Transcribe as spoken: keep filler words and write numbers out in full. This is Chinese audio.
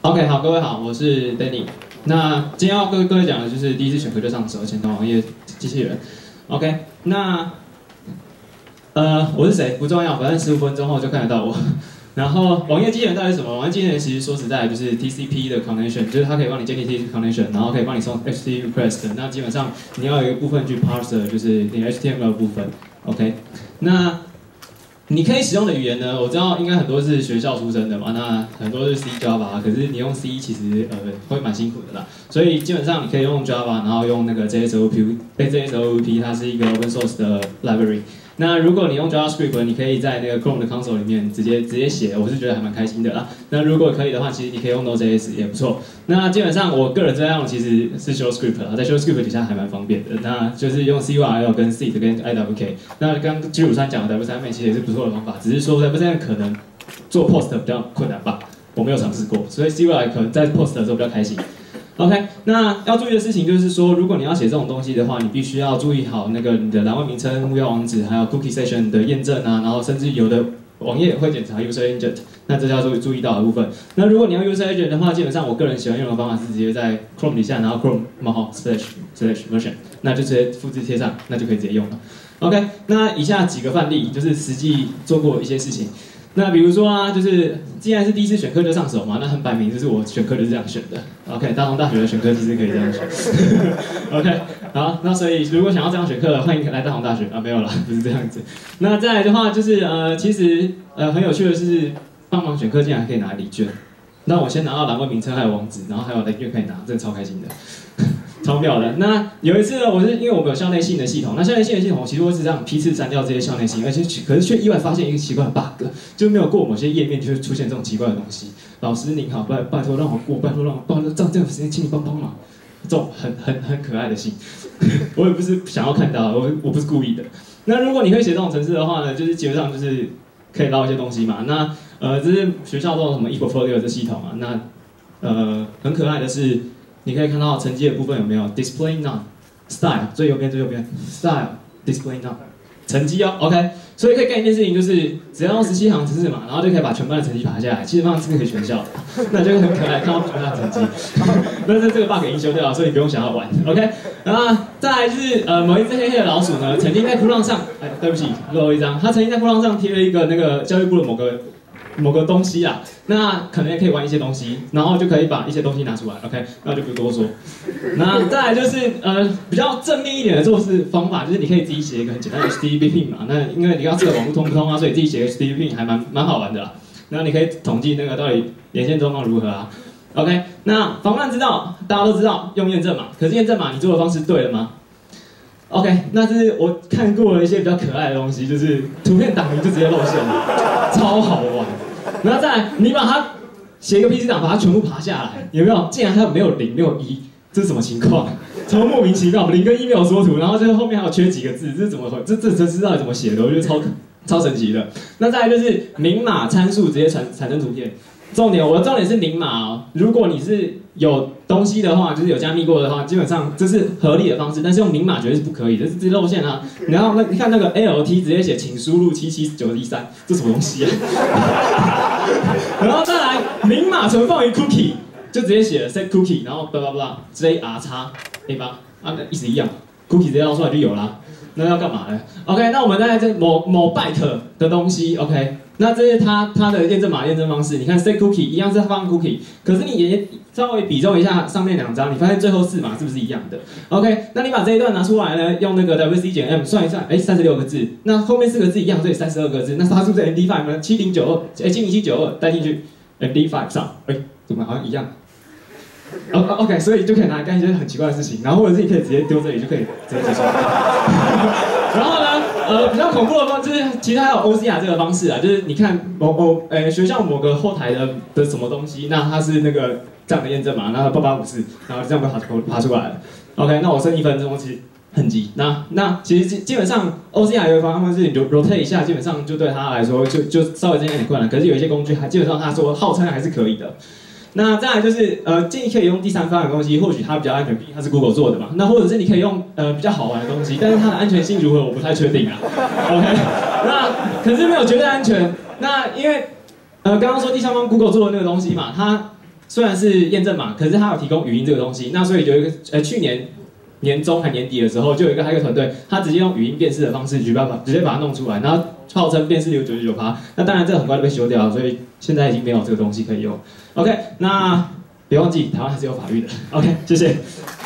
OK， 好，各位好，我是 Danny。那今天要跟各位讲的就是第一次选课就上手前端网页机器人。OK， 那呃我是谁不重要，反正十五分钟后就看得到我。然后网页机器人到底是什么？网页机器人其实说实在就是 T C P 的 connection， 就是它可以帮你建立 T C P connection， 然后可以帮你送 H T T P request。那基本上你要有一个部分去 parse， 就是你 H T M L 的部分。OK， 那你可以使用的语言呢，我知道应该很多是学校出身的嘛，那很多是 C、Java， 可是你用 C 其实呃会蛮辛苦的啦。所以基本上你可以用 Java， 然后用那个 J S O P， J S O P 它是一个 open source 的 library。那如果你用 JavaScript， 你可以在那个 Chrome 的 console 里面直接直接写，我是觉得还蛮开心的啦。那如果可以的话，其实你可以用 Node.js 也不错。那基本上我个人这样其实是 ShowScript 啦，在 ShowScript 底下还蛮方便的。那就是用 C U R L 跟 Seed 跟 I W K。那刚刚 G 五三讲的 W 三 M 其实也是不错的方法，只是说 W 三 M 可能做 Post 比较困难吧，我没有尝试过，所以 C U R L 可能在 Post 的时候比较开心。OK， 那要注意的事情就是说，如果你要写这种东西的话，你必须要注意好那个你的栏位名称、目标网址，还有 cookie section 的验证啊，然后甚至有的网页会检查 user agent， 那这是要注注意到的部分。那如果你要 user agent 的话，基本上我个人喜欢用的方法是直接在 Chrome 底下，然后 Chrome 冒号 slash slash version， 那就直接复制贴上，那就可以直接用了。OK， 那以下几个范例就是实际做过一些事情。那比如说啊，就是既然是第一次选课就上手嘛，那很摆明就是我选课就是这样选的。OK， 大同大学的选课其实可以这样选。OK， 好，那所以如果想要这样选课，欢迎来大同大学啊，没有啦，不是这样子。那再来的话就是呃，其实呃很有趣的是，帮忙选课竟然还可以拿礼券。那我先拿到栏位名称还有网址，然后还有礼券可以拿，真的超开心的。超妙的。那有一次呢，我是因为我们有校内性的系统，那校内性的系统其实会是这样批次删掉这些校内性，而且可是却意外发现一个奇怪的 bug， 就没有过某些页面就会出现这种奇怪的东西。老师您好，拜拜托让我过，拜托让我报，这样这样时间请你帮帮忙。这种很很很可爱的信，我也不是想要看到，我我不是故意的。那如果你会写这种程式的话呢，就是基本上就是可以捞一些东西嘛。那呃，这是学校都有什么 ePortfolio 这系统啊？那呃很可爱的是。你可以看到成绩的部分有没有 Display Now Style 最右边最右边 Style Display Now 成绩哦 OK， 所以可以干一件事情，就是只要用十七行程式嘛，然后就可以把全班的成绩爬下来，基本上是可以全校的，那就会很可爱，看到全班的成绩。但是这个 bug 已经修掉了，所以你不用想要玩 OK。那再来就是呃某一只黑黑的老鼠呢，曾经在扑浪上，哎对不起漏了一张，它曾经在扑浪上贴了一个那个教育部的某个。某个东西啊，那可能也可以玩一些东西，然后就可以把一些东西拿出来 ，OK， 那就不多说。那再来就是呃比较正面一点的做事方法，就是你可以自己写一个很简单的 H T T P pin 嘛，那因为你要这个网络通不通啊，所以自己写 H T T P pin 还蛮蛮好玩的啦。然后你可以统计那个到底连线状况如何啊 ，OK， 那防范之道大家都知道用验证码，可是验证码你做的方式对了吗 ？OK， 那这是我看过了一些比较可爱的东西，就是图片打名就直接露馅了，超好玩。然后再来，你把它写一个 P C 档，把它全部爬下来，有没有？竟然还有没有零，没有一，这是什么情况？超莫名其妙，零跟一没有缩图，然后就是后面还有缺几个字，这是怎么回？这这这是到底怎么写的？我觉得超超神奇的。那再来就是明码参数直接产产生图片。重点，我的重点是明码哦。如果你是有东西的话，就是有加密过的话，基本上这是合理的方式，但是用明码绝对是不可以的，这是直接露馅啊。然后那你看那个 L T 直接写请输入七七九一三，这什么东西啊？然后再来明码存放于 cookie， 就直接写了 set cookie， 然后 blah blah blah J R 叉 A 八，啊，意思一样 ，cookie 直接捞出来就有啦。那要干嘛呢 ？OK， 那我们在这某某 byte 的东西 ，OK。那这是它它的验证码验证方式，你看 set cookie 一样是放 cookie， 可是你也稍微比重一下上面两张，你发现最后四码是不是一样的 ？OK， 那你把这一段拿出来呢，用那个 W C 减 M 算一算，哎，三十六个字，那后面四个字一样，所以三十二个字，那它是不是 M D 五 呢？七零九二，哎，七零七九二带进去 M D 五 上，哎，怎么好像一样？哦 ，OK， 所以就可以拿来干一些很奇怪的事情，然后或者是你可以直接丢这里就可以直接结束。然后呢，呃，比较恐怖的方就是其实还有 O C R 这个方式啊，就是你看某某呃学校某个后台的的什么东西，那它是那个这样的验证码，然后八八五四，然后这样就爬爬出来了。OK， 那我剩一分钟，其实很急。那那其实基基本上 O C R 有一个方法是你就 rotate 一下，基本上就对他来说就就稍微增加点困难，可是有一些工具还基本上他说号称还是可以的。那再来就是呃，建议可以用第三方的东西，或许它比较安全，毕竟它是 Google 做的嘛。那或者是你可以用呃比较好玩的东西，但是它的安全性如何，我不太确定啊。OK， 那可是没有绝对安全。那因为呃刚刚说第三方 Google 做的那个东西嘛，它虽然是验证码，可是它有提供语音这个东西。那所以有一个呃去年年中还年底的时候，就有一个黑客团队，他直接用语音辨识的方式，直接把直接把它弄出来，然后号称辨识率有九十九趴。那当然这个很快就被修掉了，所以现在已经没有这个东西可以用。OK， 那别忘记台湾还是有法律的。OK， 谢谢。